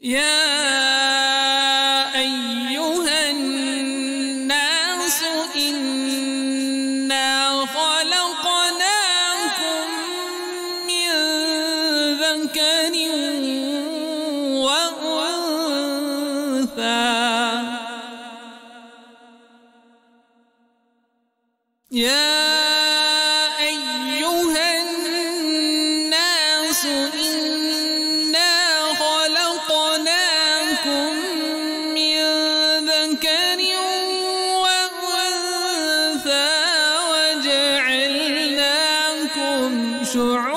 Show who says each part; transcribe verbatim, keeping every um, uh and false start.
Speaker 1: يا أيها الناس إنا خلقناكم من ذكر وأنثى يا أيها الناس إنا خلقناكم من ذكر وأنثى وجعلناكم شعوبا